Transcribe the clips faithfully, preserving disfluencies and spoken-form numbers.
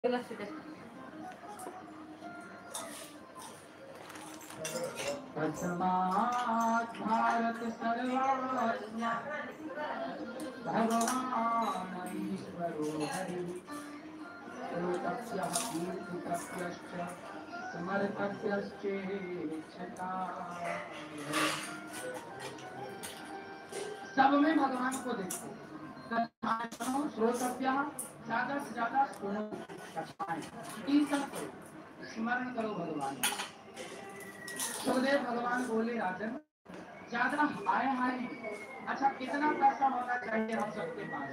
तस्मात् भारत सर्वज्ञ भगवान ईश्वरो हरि श्रोतव्यः कीर्तितव्यश्च समर्तव्यश्चेच्छता। सब में भगवान को देखो। श्रोतव्यः ज्यादा से ज्यादा सुनो, कीर्तन करो, स्मरण करो भगवान। सुखदेव भगवान बोले राजन ज्यादा हाय हाय। अच्छा कितना पैसा होना चाहिए हम सबके पास?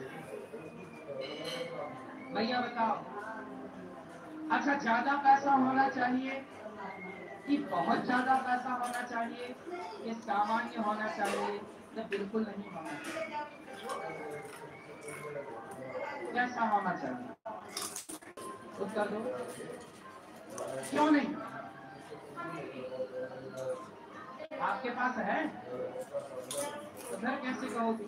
भैया बताओ। अच्छा ज्यादा पैसा होना चाहिए कि बहुत ज्यादा पैसा होना चाहिए कि सामान्य होना चाहिए या बिल्कुल नहीं होना चाहिए? कैसा होना चाहिए? उत्तर दो। क्यों नहीं? आपके पास है तो फिर कैसे कहोगे?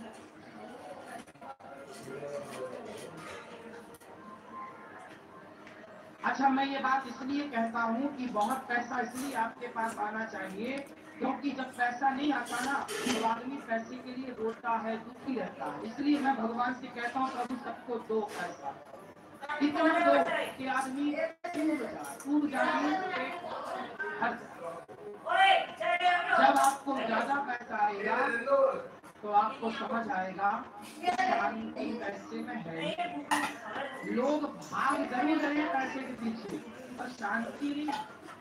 अच्छा मैं ये बात इसलिए कहता हूँ कि बहुत पैसा इसलिए आपके पास आना चाहिए क्योंकि जब पैसा नहीं आता ना तो आदमी पैसे के लिए रोता है, दुखी रहता है। इसलिए मैं भगवान से कहता हूँ प्रभु सबको दो पैसा, इतना दो कि आदमी टूट जाए। जब आपको ज्यादा पैसा आएगा तो आपको समझ आएगा शांति पैसे में है। लोग भाग जरूर रहे पैसे के पीछे पर शांति नहीं।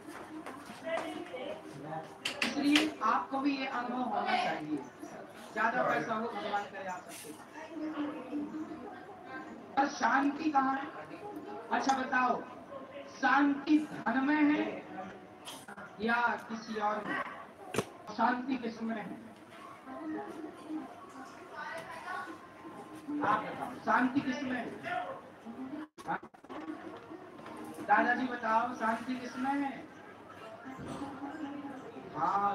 इसलिए आपको भी ये अनुभव होना चाहिए। ज्यादा पैसा हो भगवान करे आप सकते, पर शांति कहाँ है? अच्छा बताओ, शांति धन में है या किसी और में? शांति किसमें है? आप बताओ शांति किसमें है? दादाजी बताओ शांति किसमें है? हाँ,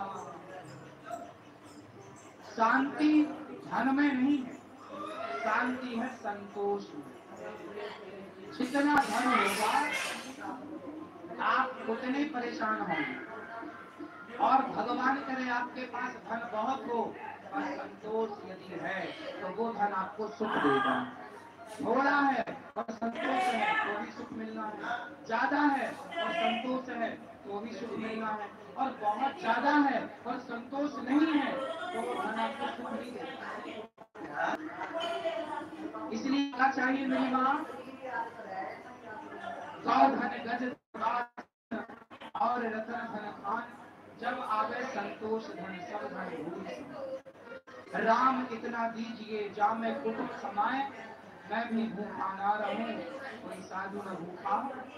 शांति धन में नहीं है, शांति है संतोष में। जितना धन होगा आप उतने परेशान होंगे और भगवान करे आपके पास धन बहुत हो और संतोष यदि है तो वो धन आपको सुख देगा। थोड़ा है और संतोष है तो भी सुख मिलना है, ज्यादा है और संतोष है तो भी सुख मिलना है, और बहुत ज्यादा है और संतोष नहीं है तो वो धन आपको सुख नहीं देगा। इसलिए क्या चाहिए मेरी माँ? सौ धन गज और रतन धन खान, जब आवे संतोष धन सब धन भूल। राम इतना दीजिए जा मैं कुटुंब समाए, मैं भी भूखा ना रहूं कोई साधु न भूखा।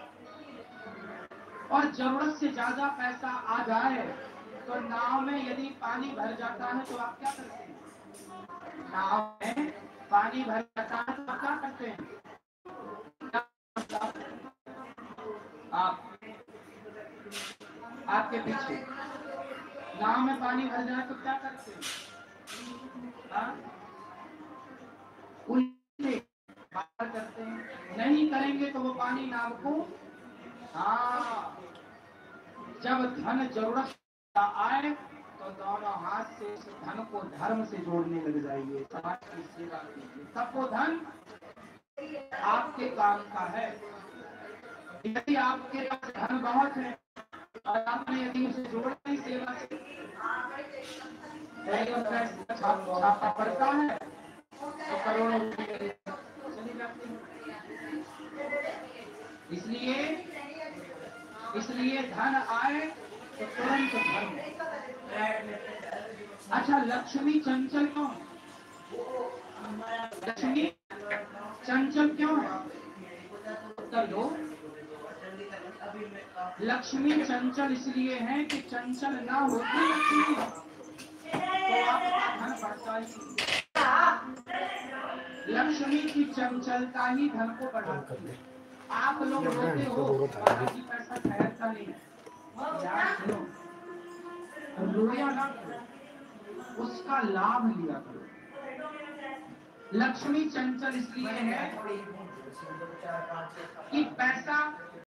और जरूरत से ज्यादा पैसा आ जाए तो नाव में यदि पानी भर जाता है तो आप क्या करते हैं? नाव में पानी भर जाता है तो आप क्या करते हैं? आप आपके पीछे नाव में पानी भर जाए तो क्या करते हैं? उल्टे बाहर करते हैं। नहीं करेंगे तो वो पानी नाव को, हाँ, जब धन जरूरत आए तो दोनों हाथ से धन को धर्म से जोड़ने लग जाइए, समाज की सेवा कीजिए, तब वो धन आपके काम का है। यदि आपके पास धन बहुत है और आपने यदि उसे जोड़ा नहीं सेवा से, छापा पड़ता है तो करोड़ों रुपये चली जाती है। इसलिए इसलिए धन आए तो तुरंत धर्म। अच्छा लक्ष्मी चंचल क्यों है? लक्ष्मी चंचल क्यों है? उत्तर दो। लक्ष्मी चंचल इसलिए है कि चंचल ना होती लक्ष्मी तो आपका धन बढ़ता ही। लक्ष्मी की चंचलता ही धन को बढ़ाती है। आप लोग रोते हो पैसा ठहरता नहीं है, याद सुनो, रोया ना करो, उसका लाभ लिया करो। लक्ष्मी चंचल इसलिए है कि पैसा